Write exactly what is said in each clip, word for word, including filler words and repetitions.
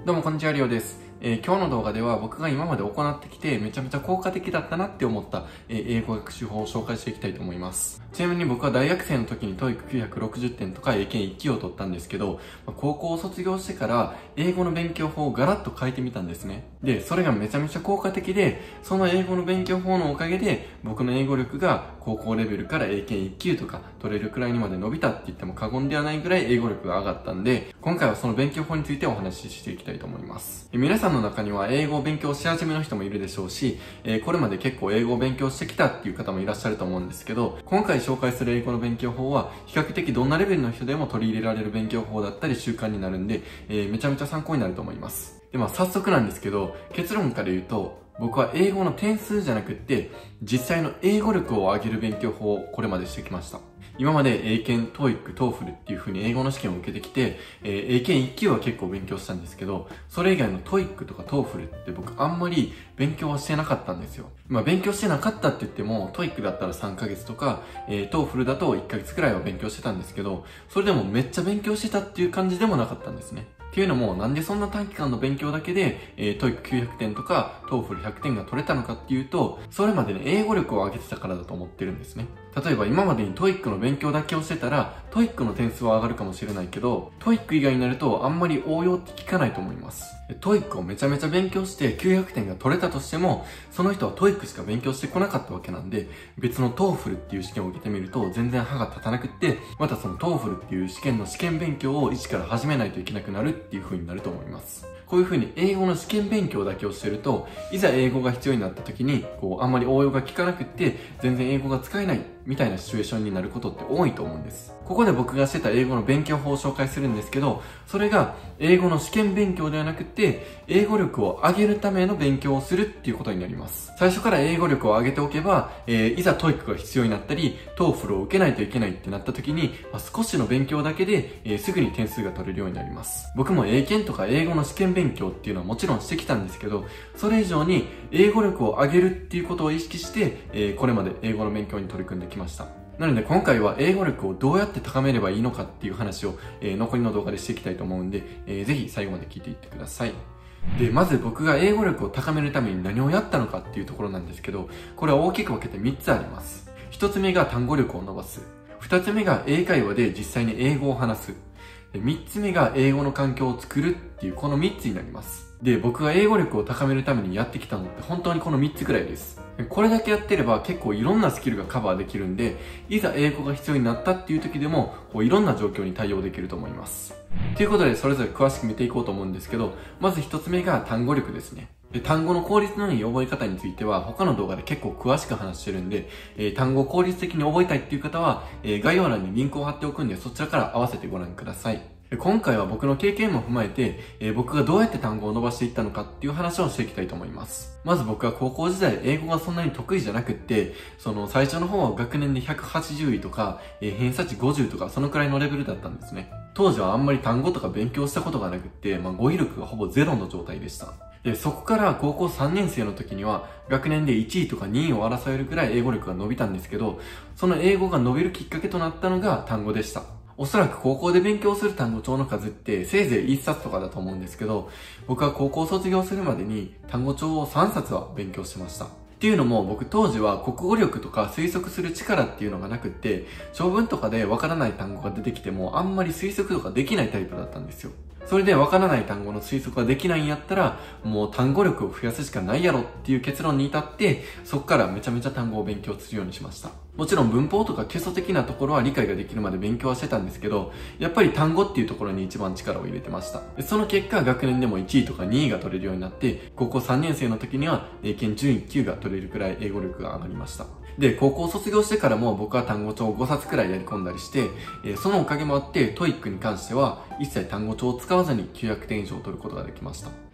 どうもこんにちは、りょうです。えー、今日の動画では僕が今まで行ってきてめちゃめちゃ効果的だったなって思った、えー、英語学習法を紹介していきたいと思います。ちなみに僕は大学生の時に トーイックきゅうひゃくろくじゅってんとか英検いっきを取ったんですけど、高校を卒業してから英語の勉強法をガラッと変えてみたんですね。で、それがめちゃめちゃ効果的で、その英語の勉強法のおかげで僕の英語力が高校レベルから英検いっきゅうとか取れるくらいにまで伸びたって言っても過言ではないぐらい英語力が上がったんで、今回はその勉強法についてお話ししていきたいと思います。皆さんの中には英語を勉強し始めの人もいるでしょうし、えー、これまで結構英語を勉強してきたっていう方もいらっしゃると思うんですけど、今回紹介する英語の勉強法は比較的どんなレベルの人でも取り入れられる勉強法だったり習慣になるんで、えー、めちゃめちゃ参考になると思います。で、まあ早速なんですけど、結論から言うと、僕は英語の点数じゃなくって、実際の英語力を上げる勉強法をこれまでしてきました。今まで英検、トーイック、トーフルっていう風に英語の試験を受けてきて、えー、英検いっきゅうは結構勉強したんですけど、それ以外のトーイックとかトーフルって僕あんまり勉強はしてなかったんですよ。まあ勉強してなかったって言っても、トーイックだったらさんかげつとか、えー、トーフルだといっかげつくらいは勉強してたんですけど、それでもめっちゃ勉強してたっていう感じでもなかったんですね。っていうのも、なんでそんな短期間の勉強だけで、えー、トーイックきゅうひゃくてんとか、トーフルひゃくてんが取れたのかっていうと、それまでね、英語力を上げてたからだと思ってるんですね。例えば今までにトーイックの勉強だけをしてたら、トーイックの点数は上がるかもしれないけど、トーイック以外になるとあんまり応用って聞かないと思います。トーイックをめちゃめちゃ勉強してきゅうひゃくてんが取れたとしても、その人はトーイックしか勉強してこなかったわけなんで、別のトーフルっていう試験を受けてみると全然歯が立たなくって、またそのトーフルっていう試験の試験勉強を一から始めないといけなくなるっていう風になると思います。こういう風に英語の試験勉強だけをしてると、いざ英語が必要になった時に、こう、あんまり応用が効かなくって、全然英語が使えないみたいなシチュエーションになることって多いと思うんです。ここで僕がしてた英語の勉強法を紹介するんですけど、それが英語の試験勉強ではなくて、英語力を上げるための勉強をするっていうことになります。最初から英語力を上げておけば、えー、いざトーイックが必要になったり、トーフルを受けないといけないってなった時に、まあ、少しの勉強だけで、えー、すぐに点数が取れるようになります。僕も英検とか英語の試験勉強っていうのはもちろんしてきたんですけど、それ以上に英語力を上げるっていうことを意識して、えー、これまで英語の勉強に取り組んできました。なので今回は英語力をどうやって高めればいいのかっていう話を、えー、残りの動画でしていきたいと思うんで、えー、ぜひ最後まで聞いていってください。で、まず僕が英語力を高めるために何をやったのかっていうところなんですけど、これは大きく分けてみっつあります。ひとつめが単語力を伸ばす。ふたつめが英会話で実際に英語を話す。で、みっつめが英語の環境を作るっていうこのみっつになります。で、僕が英語力を高めるためにやってきたのって本当にこのみっつくらいです。これだけやってれば結構いろんなスキルがカバーできるんで、いざ英語が必要になったっていう時でも、こういろんな状況に対応できると思います。ということで、それぞれ詳しく見ていこうと思うんですけど、まず一つ目が単語力ですね。で、単語の効率のいい覚え方については他の動画で結構詳しく話してるんで、えー、単語を効率的に覚えたいっていう方は、えー、概要欄にリンクを貼っておくんでそちらから合わせてご覧ください。今回は僕の経験も踏まえて、えー、僕がどうやって単語を伸ばしていったのかっていう話をしていきたいと思います。まず僕は高校時代英語がそんなに得意じゃなくって、その最初の方は学年でひゃくはちじゅういとか、えー、偏差値ごじゅうとかそのくらいのレベルだったんですね。当時はあんまり単語とか勉強したことがなくって、まあ、語彙力がほぼゼロの状態でした。で、そこから高校さんねん生の時には学年でいちいとかにいを争えるくらい英語力が伸びたんですけど、その英語が伸びるきっかけとなったのが単語でした。おそらく高校で勉強する単語帳の数ってせいぜいいっさつとかだと思うんですけど、僕は高校卒業するまでに単語帳をさんさつは勉強してました。っていうのも僕当時は国語力とか推測する力っていうのがなくって、長文とかでわからない単語が出てきてもあんまり推測とかできないタイプだったんですよ。それでわからない単語の推測ができないんやったら、もう単語力を増やすしかないやろっていう結論に至って、そこからめちゃめちゃ単語を勉強するようにしました。もちろん文法とか基礎的なところは理解ができるまで勉強はしてたんですけど、やっぱり単語っていうところに一番力を入れてました。その結果、学年でもいちいとかにいが取れるようになって、高校さんねん生の時には英検準いっきゅうが取れるくらい英語力が上がりました。で、高校卒業してからも僕は単語帳をごさつくらいやり込んだりして、えー、そのおかげもあって、トーイックに関しては一切単語帳を使わずにきゅうひゃくてん以上取ることができました。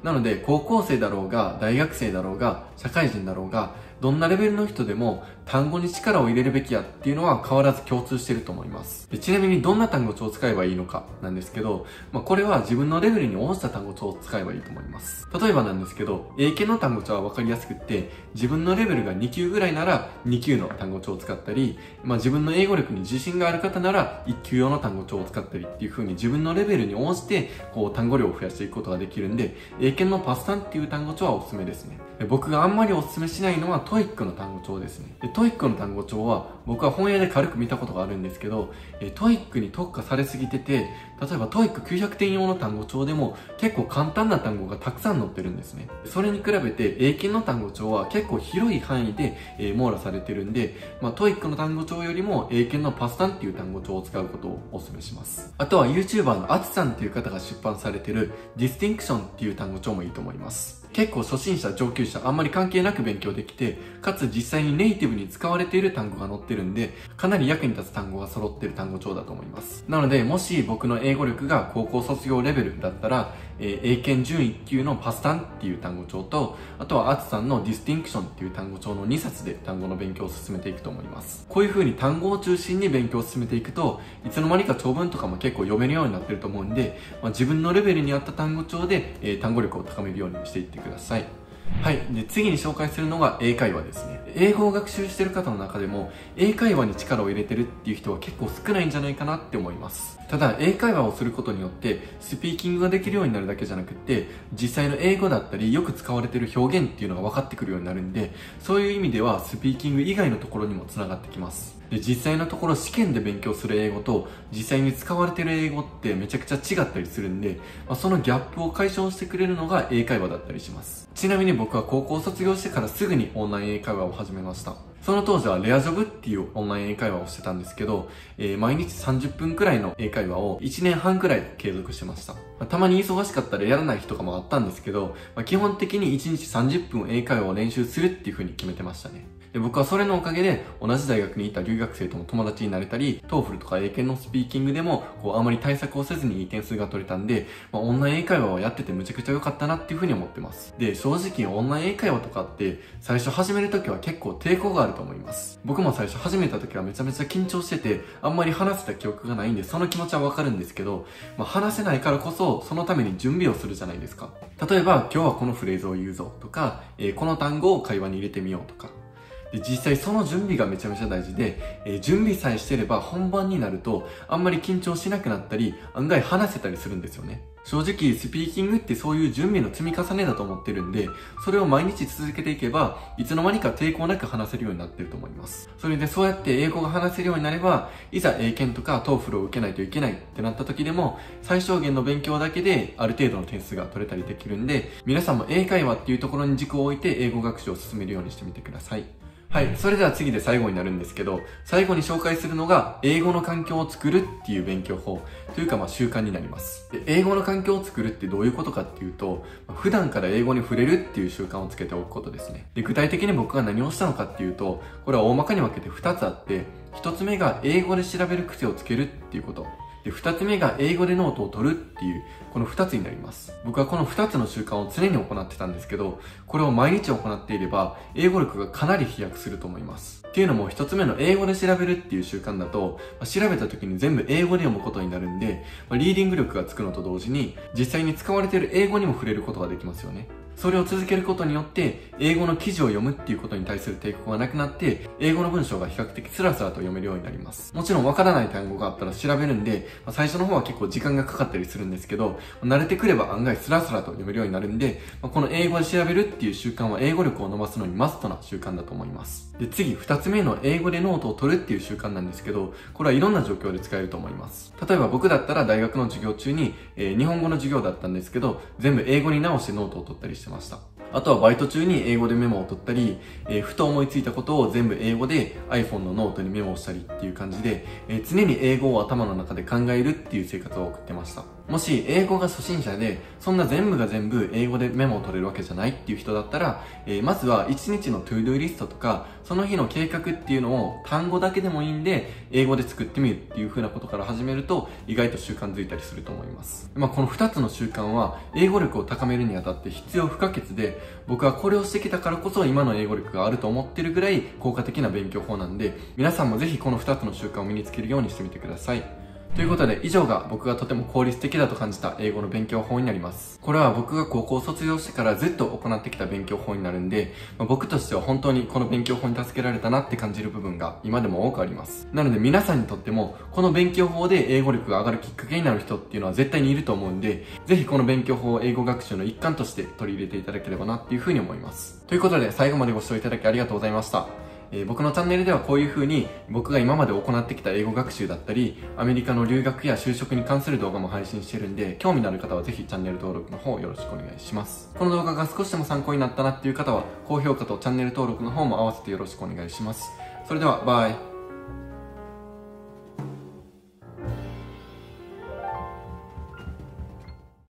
なので、高校生だろうが、大学生だろうが、社会人だろうが、どんなレベルの人でも単語に力を入れるべきやっていうのは変わらず共通してると思います。でちなみにどんな単語帳を使えばいいのかなんですけど、まあ、これは自分のレベルに応じた単語帳を使えばいいと思います。例えばなんですけど、英検の単語帳は分かりやすくって、自分のレベルがに級ぐらいならに級の単語帳を使ったり、まあ、自分の英語力に自信がある方ならいち級用の単語帳を使ったりっていう風に自分のレベルに応じてこう単語量を増やしていくことができるんで、英検のパスタンっていう単語帳はおすすめですね。で僕があんまりおすすめしないのはトイックの単語帳ですね。でトイックの単語帳は僕は本屋で軽く見たことがあるんですけど、えトイックに特化されすぎてて、例えばトイックきゅうひゃくてん用の単語帳でも結構簡単な単語がたくさん載ってるんですね。それに比べて英検の単語帳は結構広い範囲で、えー、網羅されてるんで、まあ、トイックの単語帳よりも英検のパスタンっていう単語帳を使うことをお勧めします。あとは YouTuber のアツさんっていう方が出版されてるディスティンクションっていう単語帳もいいと思います。結構初心者、上級者、あんまり関係なく勉強できて、かつ実際にネイティブに使われている単語が載ってるんで、かなり役に立つ単語が揃ってる単語帳だと思います。なので、もし僕の英語力が高校卒業レベルだったら、えー、英検準いっ級のパスタンっていう単語帳と、あとはアツさんのディスティンクションっていう単語帳のにさつで単語の勉強を進めていくと思います。こういう風に単語を中心に勉強を進めていくと、いつの間にか長文とかも結構読めるようになってると思うんで、まあ、自分のレベルに合った単語帳で、えー、単語力を高めるようにしていってください。はい。で、次に紹介するのが英会話ですね。英語を学習してる方の中でも、英会話に力を入れてるっていう人は結構少ないんじゃないかなって思います。ただ、英会話をすることによって、スピーキングができるようになるだけじゃなくって、実際の英語だったり、よく使われてる表現っていうのが分かってくるようになるんで、そういう意味では、スピーキング以外のところにも繋がってきます。で、実際のところ試験で勉強する英語と、実際に使われてる英語ってめちゃくちゃ違ったりするんで、まあ、そのギャップを解消してくれるのが英会話だったりします。ちなみに僕は高校卒業してからすぐにオンライン英会話を始めました。その当時はレアジョブっていうオンライン英会話をしてたんですけど、えー、毎日さんじゅっぷんくらいの英会話をいちねんはんくらい継続してました。まあ、たまに忙しかったらやらない日とかもあったんですけど、まあ、基本的にいちにちさんじゅっぷん英会話を練習するっていう風に決めてましたね。で僕はそれのおかげで同じ大学にいた留学生とも友達になれたり、トーフルとか英検のスピーキングでもこうあまり対策をせずにいい点数が取れたんで、まあ、オンライン英会話をやっててむちゃくちゃ良かったなっていう風に思ってます。で、正直オンライン英会話とかって最初始めるときは結構抵抗があると思います。僕も最初始めたときはめちゃめちゃ緊張してて、あんまり話せた記憶がないんでその気持ちはわかるんですけど、まあ、話せないからこそそのために準備をするじゃないですか。例えば今日はこのフレーズを言うぞとか、えー、この単語を会話に入れてみようとか。で実際その準備がめちゃめちゃ大事で、えー、準備さえしてれば本番になるとあんまり緊張しなくなったり、案外話せたりするんですよね。正直スピーキングってそういう準備の積み重ねだと思ってるんで、それを毎日続けていけばいつの間にか抵抗なく話せるようになってると思います。それでそうやって英語が話せるようになれば、いざ英検とかトーフルを受けないといけないってなった時でも最小限の勉強だけである程度の点数が取れたりできるんで、皆さんも英会話っていうところに軸を置いて英語学習を進めるようにしてみてください。はい。それでは次で最後になるんですけど、最後に紹介するのが、英語の環境を作るっていう勉強法というか、まあ習慣になります。で英語の環境を作るってどういうことかっていうと、普段から英語に触れるっていう習慣をつけておくことですね。で具体的に僕が何をしたのかっていうと、これは大まかに分けてふたつあって、ひとつめが英語で調べる癖をつけるっていうこと。で、二つ目が英語でノートを取るっていう、この二つになります。僕はこの二つの習慣を常に行ってたんですけど、これを毎日行っていれば、英語力がかなり飛躍すると思います。っていうのも一つ目の英語で調べるっていう習慣だと、調べた時に全部英語で読むことになるんで、リーディング力がつくのと同時に、実際に使われている英語にも触れることができますよね。それを続けることによって、英語の記事を読むっていうことに対する抵抗がなくなって、英語の文章が比較的スラスラと読めるようになります。もちろんわからない単語があったら調べるんで、最初の方は結構時間がかかったりするんですけど、慣れてくれば案外スラスラと読めるようになるんで、この英語で調べるっていう習慣は英語力を伸ばすのにマストな習慣だと思います。で、次、二つ目の英語でノートを取るっていう習慣なんですけど、これはいろんな状況で使えると思います。例えば僕だったら大学の授業中に、えー、日本語の授業だったんですけど、全部英語に直してノートを取ったりしてました。 あとはバイト中に英語でメモを取ったり、えー、ふと思いついたことを全部英語で iPhone のノートにメモをしたりっていう感じで、えー、常に英語を頭の中で考えるっていう生活を送ってました。もし英語が初心者で、そんな全部が全部英語でメモを取れるわけじゃないっていう人だったら、えー、まずはいちにちのトゥードゥーリストとか、その日の計画っていうのを単語だけでもいいんで、英語で作ってみるっていう風なことから始めると、意外と習慣づいたりすると思います。まあ、このふたつの習慣は、英語力を高めるにあたって必要不可欠で、僕はこれをしてきたからこそ今の英語力があると思ってるぐらい効果的な勉強法なんで、皆さんもぜひこのふたつの習慣を身につけるようにしてみてください。ということで、以上が僕がとても効率的だと感じた英語の勉強法になります。これは僕が高校を卒業してからずっと行ってきた勉強法になるんで、まあ、僕としては本当にこの勉強法に助けられたなって感じる部分が今でも多くあります。なので皆さんにとっても、この勉強法で英語力が上がるきっかけになる人っていうのは絶対にいると思うんで、ぜひこの勉強法を英語学習の一環として取り入れていただければなっていうふうに思います。ということで、最後までご視聴いただきありがとうございました。えー、僕のチャンネルではこういう風に僕が今まで行ってきた英語学習だったり、アメリカの留学や就職に関する動画も配信してるんで、興味のある方はぜひチャンネル登録の方よろしくお願いします。この動画が少しでも参考になったなっていう方は、高評価とチャンネル登録の方も合わせてよろしくお願いします。それでは、バイ。